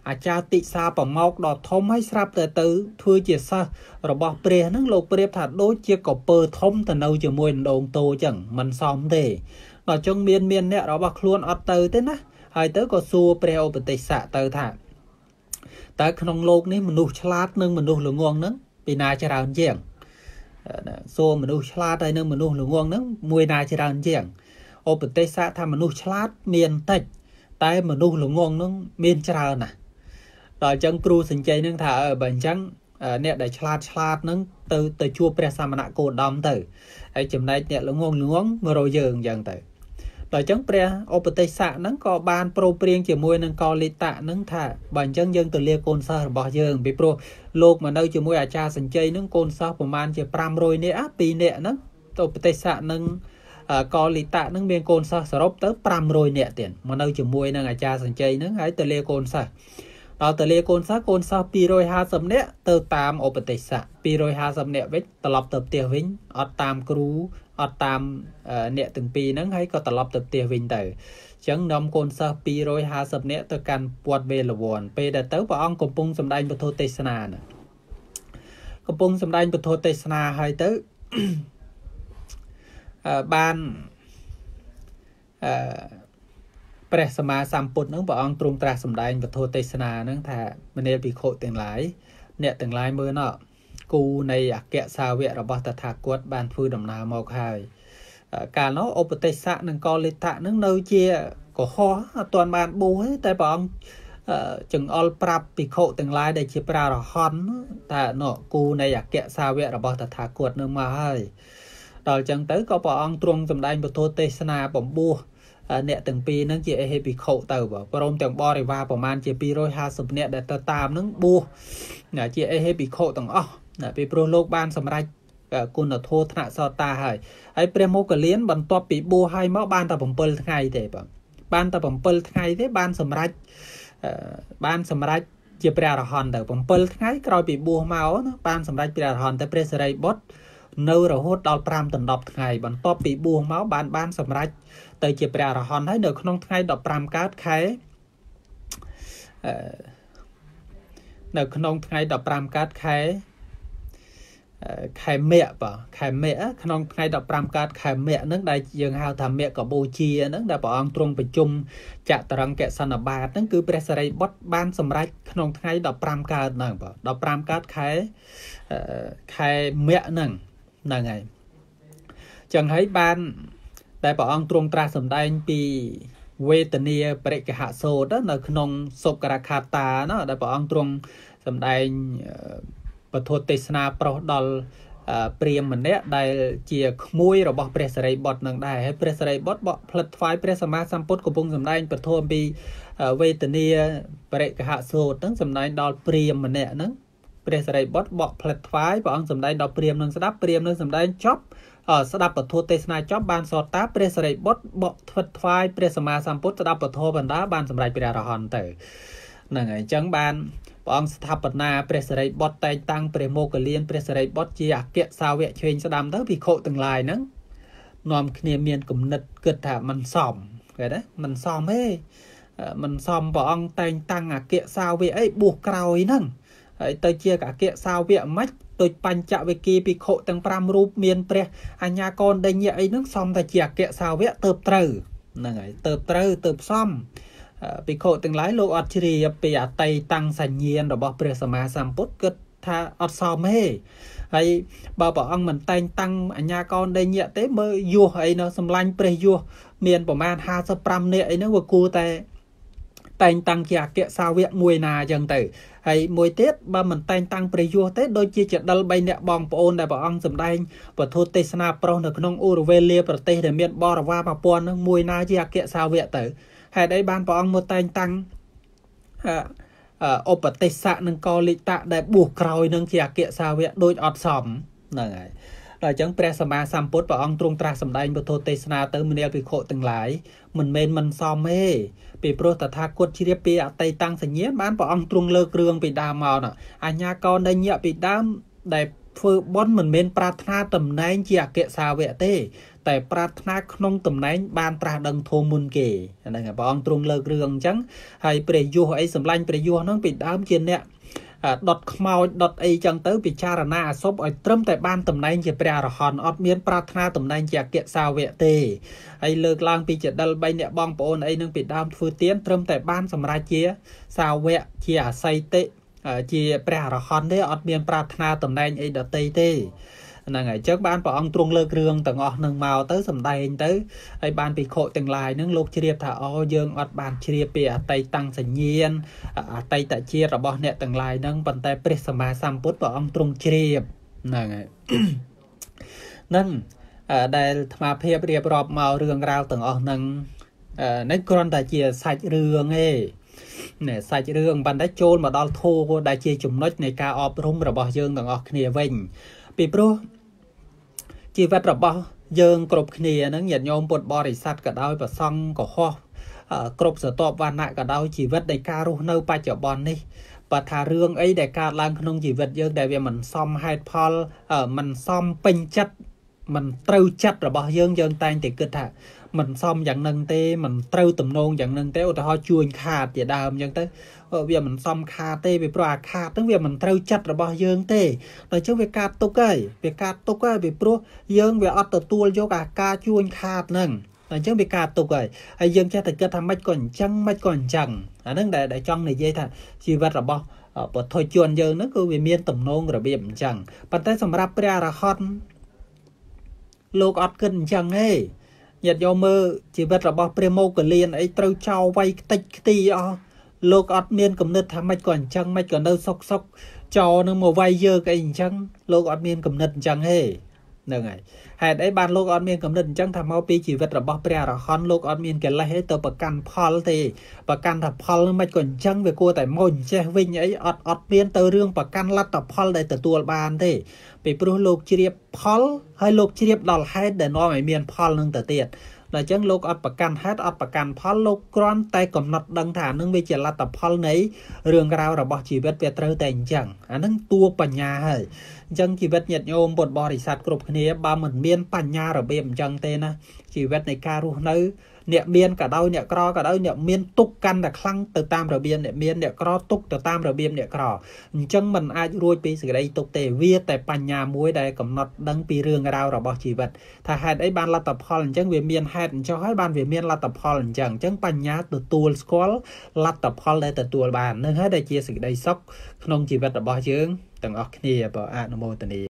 អាចារ្យតិសាប្រមោកដល់ធំឲ្យស្រាប់តែទៅធ្វើជាសិស្សរបស់ព្រះហ្នឹងលោកប្រៀបថាដូចជាកពើធំទៅនៅជាមួយដងតូចឹងមិនសមទេដល់ចឹងមានអ្នករបស់ខ្លួនអត់ទៅទេណាហើយទៅក៏សួរព្រះឧបទេសៈទៅថាតើក្នុងលោកនេះមនុស្សឆ្លាតនិងមនុស្សល្ងងហ្នឹងពីណាច្រើនជាងសួរមនុស្សឆ្លាតហើយនិងមនុស្សល្ងងហ្នឹងមួយណាច្រើនជាងឧបទេសៈថាមនុស្សឆ្លាតមានតិចតែមនុស្សល្ងងហ្នឹងមានច្រើនណាស់ដល់អញ្ចឹងគ្រូសញ្ជ័យហ្នឹងថាបើអញ្ចឹងអ្នកដែលឆ្លាតហ្នឹងទៅជួបព្រះសមណគោតមទៅហើយចំណែកអ្នកល្ងងមករកយើងអញ្ចឹងទៅដល់អញ្ចឹងព្រះឧបទេសៈហ្នឹងក៏បានប្រូព្រៀងជាមួយនឹងកលិតៈហ្នឹងថាបើអញ្ចឹងយើងទៅលាកូនសិស្សរបស់យើងពីព្រោះលោកមកនៅជាមួយអាចារ្យសញ្ជ័យហ្នឹងកូនសិស្សប្រហែលជា500នាក់2នាក់ហ្នឹងទៅឧបទេសៈហ្នឹងកលិតៈហ្នឹងមានកូនសិស្សសរុបទៅ500នាក់ទៀតមកនៅជាមួយនឹងអាចារ្យសញ្ជ័យហ្នឹងហើយទៅលាកូនសិស្សដល់ទៅលាកូនសិស្ស250នាក់ទៅតាមឧបទេសៈ250នាក់វិញត្រឡប់ទៅផ្ទះវិញអត់តាមគ្រូអត់តាមអ្នកទាំងពីរហ្នឹងហើយក៏ត្រឡប់ទៅផ្ទះវិញទៅអញ្ចឹងនាំកូនសិស្ស250នាក់ទៅកាន់វត្តវេលវ័នពេលដែលទៅព្រះអង្គកំពុងសម្ដែងពធទេសនាកំពុងសម្ដែងពធទេសនាហើយទៅបានព្រះសម្មាសម្ពុទ្ធហ្នឹងព្រះអង្គទ្រង់ត្រាស់សម្ដែងពធទេសនាហ្នឹងថាមនាលភិក្ខុទាំងឡាយអ្នកទាំងឡាយមើលណោះគូនៃអគ្គសាវករបស់តថាគតបានធ្វើដំណើរមកហើយកាលនោះឧបទេសៈនិងកលិតៈហ្នឹងនៅជាកុហកអត់ទាន់បានបួសទេតែព្រះអង្គចង្អុលប្រាប់ភិក្ខុទាំងឡាយដែលជាព្រះអរហន្តថានោះគូនៃអគ្គសាវករបស់តថាគតនឹងមកហើយដល់អញ្ចឹងទៅក៏ព្រះអង្គទ្រង់សម្ដែងពធទេសនាបំពោះអ្នកទាំងពីរហ្នឹងជាអេហេភិក្ខុទៅព្រមទាំងបរិវារប្រមាណជា250នាក់ដែលទៅតាមហ្នឹងបួសជាអេហេភិក្ខុទាំងអស់ពីព្រោះលោកបានសម្រេចគុណធម៌ថ្នាក់សតតាហើយព្រះមោគលានបន្ទាប់ពីបួសហើយមកបានតែ7ថ្ងៃទេបានតែ7ថ្ងៃទេបានសម្រេចជាព្រះអរហន្តទៅ7ថ្ងៃក្រោយពីបួសមកបានសម្រេចព្រះអរហន្តតែព្រះសិរីបុត្រនៅរហូតដល់5ដល់10ថ្ងៃបន្ទាប់ពីបួសមកបានសម្រេចទៅជាព្រះអរហន្តហើយនៅក្នុងថ្ងៃ15កើតខែនៅក្នុងថ្ងៃ15កើតខែមគ្គខែមគ្គក្នុងថ្ងៃ15កើតខែមគ្គហ្នឹងដែលយើងហៅថាមគ្គបូជាហ្នឹងដែលព្រះអង្គទ្រង់ប្រជុំចតរង្គសន្និបាតហ្នឹងគឺព្រះសិរីបុត្របានសម្រេចក្នុងថ្ងៃ15កើតហ្នឹង15កើតខែមគ្គហ្នឹងហើយចឹងហើយបានដែលព្រះអង្គទ្រង់ត្រាស់សម្ដែងពីវេទនាបរិក្ខហសូត្រនៅក្នុងសុករខាតាណាដែលព្រះអង្គទ្រង់សម្ដែងពធទេសនាប្រុសដល់ព្រាហ្មណ៍ម្នាក់ដែលជាក្មួយរបស់ព្រះសិរីបុត្រនឹងដែរហើយព្រះសិរីបុត្របកផ្លិតថ្វាយព្រះសម្មាសម្ពុទ្ធកំពុងសម្ដែងពធអំពីវេទនាបរិក្ខហសូត្រហ្នឹងសម្ដែងដល់ព្រាហ្មណ៍ម្នាក់ហ្នឹងព្រះសិរីបុត្របកផ្លិតថ្វាយព្រះអង្គសម្ដែងដល់ព្រាហ្មណ៍នឹងស្ដាប់ព្រាហ្មណ៍នឹងសម្ដែងចប់ស្ដាប់ពធទេសនាចប់បានសតតាព្រះសិរីបុត្របកផ្លិតថ្វាយព្រះសម្មាសម្ពុទ្ធស្ដាប់ពធបណ្ដាបានសម្រេចព្រះអរហន្តទៅហ្នឹងហើយអញ្ចឹងបានព្រះអង្គស្ថាបនាព្រះសិរីបុត្រតែងតាំងព្រះមោគលានព្រះសិរីបុត្រជាអគ្គសាវកឆ្វេងស្ដាំទៅភិក្ខុទាំងឡាយហ្នឹងនាំគ្នាមានគំនិតគិតថាមិនសមគេណាមិនសមទេមិនសមព្រះអង្គតែងតាំងអគ្គសាវកអីបួសក្រោយហ្នឹងហើយទៅជាអគ្គសាវកមិនដូចបញ្ចវេគីភិក្ខុទាំង5រូបមានព្រះអញ្ញាកនដេញអីហ្នឹងសមតែជាអគ្គសាវកទៅត្រូវហ្នឹងហើយទៅត្រូវទៅផ្សំភិក្ខុទាំងឡាយលោកអត់ជ្រាបពីអតីតាំងសញ្ញាណរបស់ព្រះសម្មាសម្ពុទ្ធគិតថាអត់សមទេហើយបើព្រះអង្គមិនតែងតាំងអញ្ញាកនដេញទេមើលយោះអីនៅសម្លាញ់ព្រះយោះមានប្រមាណ55នាក់អីហ្នឹងវាគួរតែតែងតាំងជាអគ្គសាវកមួយណាអញ្ចឹងទៅហើយមួយទៀតបើមិនតែងតាំងព្រះយោះទេដូចជាចដិល3នាក់បងប្អូនដែលព្រះអង្គសម្ដែងពធទេសនាប្រុសនៅក្នុងឧរវេលាប្រទេសដែលមានបរិវារប្រព័ន្ធនឹងមួយណាជាអគ្គសាវកទៅហេតុអីបានព្រះអង្គមកតែងតាំងឧបទេសៈនិងកលិតៈដែលបួសក្រោយនឹងជាអគ្គសាវកដូចអត់សមហ្នឹងហើយដល់អញ្ចឹងព្រះសម្មាសម្ពុទ្ធព្រះអង្គទ្រង់ត្រាស់សម្ដែងពធទេសនាទៅមនាលភិក្ខុទាំងឡាយមិនមែនមិនសមទេពីព្រោះតថាគតជ្រាបពីអតីតាំងសញ្ញាបានព្រះអង្គទ្រង់លើករឿងពីដើមមកអញ្ញាកនដេញពីដើមដែលធ្វើបន់មិនមែនប្រាថ្នាតំណែងជាអគ្គសាវកទេតែប្រាថ្នាក្នុងតំណែងបានត្រាស់ដឹងធម៌មុនគេហ្នឹងហើយព្រះអង្គទ្រង់លើករឿងអញ្ចឹងហើយព្រះយសអីសម្លាញ់ព្រះយសហ្នឹងពីដើមជាអ្នកដុតខ្មោចដុតអីចឹងទៅពិចារណាអសពឲ្យត្រឹមតែបានតំណែងជាព្រះអរហន្តអត់មានប្រាថ្នាតំណែងជាអគ្គសាវកទេហើយលើកឡើងពីចដិល3អ្នកបងប្អូនអីនឹងពីដើមធ្វើទានត្រឹមតែបានសម្រេចជាសាវកជាអស័យតិជាព្រះអរហន្តទេអត់មានប្រាថ្នាតំណែងអីដតីទេហ្នឹងហើយអញ្ចឹងបានព្រះអង្គទ្រង់លើករឿងទាំងអស់នឹងមកទៅសម្ដែងទៅហើយបានពិខុទាំងឡាយហ្នឹងលោកជ្រាបថាអូយើងអត់បានជ្រាបពីអតីតសញ្ញាណអតីតជាតិរបស់អ្នកទាំងឡាយហ្នឹងប៉ុន្តែព្រះសម្មាសម្ពុទ្ធព្រះអង្គទ្រង់ជ្រាបហ្នឹងហើយហ្នឹងដែលអាត្មាភាពរៀបរាប់មករឿងរ៉ាវទាំងអស់ហ្នឹងនេះគ្រាន់តែជាសាច់រឿងឯងសាច់រឿងប៉ុន្តែចូលមកដល់ធម៌ដែលជាចំណុចនៃការអប់រំរបស់យើងទាំងអស់គ្នាវិញពីព្រោះជីវិតរបស់យើងគ្រប់គ្នាហ្នឹងញាតិញោមពុទ្ធបរិស័ទក៏ដោយប្រសង់កុហកគ្រប់ស្រទាប់វណ្ណៈក៏ដោយជីវិតនៃការរស់នៅបច្ចុប្បន្ននេះបើថារឿងអីដែលកើតឡើងក្នុងជីវិតយើងដែលវាមិនសមហេតុផលមិនសមពេញចិត្តមិនត្រូវចិត្តរបស់យើងតែងតែគិតថាមិនសមយ៉ាងនឹងទេមិនត្រូវទំនងយ៉ាងនឹងទេឧទាហរណ៍ជួញខាតជាដើមអញ្ចឹងទៅវាមិនសមខាតទេពីព្រោះអាខាតហ្នឹងវាមិនត្រូវចិត្តរបស់យើងទេដល់ចឹងវាកាត់ទុកហើយវាកាត់ទុកហើយពីព្រោះយើងវាអត់ទទួលយកអាការជួញខាតហ្នឹងអញ្ចឹងវាកាត់ទុកហើយយើងចេះតែគិតថាម៉េចក៏អញ្ចឹងម៉េចក៏អញ្ចឹងអាហ្នឹងដែលចង់និយាយថាជីវិតរបស់ពុទ្ធជនយើងហ្នឹងគឺវាមានទំនងរបៀបអញ្ចឹងប៉ុន្តែសម្រាប់ព្រះអរហន្តលោកអត់គិតអញ្ចឹងទេញាតិយកមើលជីវិតរបស់ព្រះមោគលានអីត្រូវចោលវាយខ្ទេចខ្ទីអស់លោកអត់មានគំនិតថាម៉េចក៏អញ្ចឹងម៉េចក៏នៅសុកចោលនឹងមកវាយយើងអីអញ្ចឹងលោកអត់មានគំនិតអញ្ចឹងទេហ្នឹងហើយហេតុអីបានលោកអត់មានគំនិតអញ្ចឹងថាមកពីជីវិតរបស់ព្រះអរហន្តលោកអត់មានកិលេសទេទៅប្រកាន់ផលទេប្រកាន់ថាផលនឹងមិនក៏អញ្ចឹងវាគួរតែមកអញ្ចេះវិញអីអត់មានទៅរឿងប្រកាន់លទ្ធផលដែលទទួលបានទេពីព្រោះលោកជ្រាបផលហើយលោកជ្រាបដល់ហេតុដែលនាំឲ្យមានផលនឹងទៅទៀតដល់អញ្ចឹងលោកអត់ប្រកាន់ហេតុអត់ប្រកាន់ផលលោកគ្រាន់តែកំណត់ដឹងថានឹងវាជាលទ្ធផលនៃរឿងរ៉ាវរបស់ជីវិតវាត្រូវតែអញ្ចឹងអានឹងតួបញ្ញាហើយអញ្ចឹងជីវិតញាតិញោមពុទ្ធបរិស័ទគ្រប់គ្នាបើមិនមានបញ្ញារបៀបអញ្ចឹងទេណាជីវិតនៃការរស់នៅអ្នកមានក៏ដោយអ្នកក្រក៏ដោយអ្នកមានទុកកាន់តែខ្លាំងទៅតាមរបៀបអ្នកមានអ្នកក្រទុកទៅតាមរបៀបអ្នកក្រអញ្ចឹងมันអាចរួចពីសេចក្តីទុកទេវាតែបញ្ញាមួយដែលកំណត់ដឹងពីរឿងរ៉ាវរបស់ជីវិតថាហេតុអីបានលទ្ធផលអញ្ចឹងវាមានហេតុអញ្ចឹងហើយបានវាមានលទ្ធផលអញ្ចឹងបញ្ញាទទួលស្គាល់លទ្ធផលដែលទទួលបាននឹងហើយដែលជាសេចក្តីសុខក្នុងជីវិតរបស់យើងទាំងអស់គ្នាបើអនុមោទនា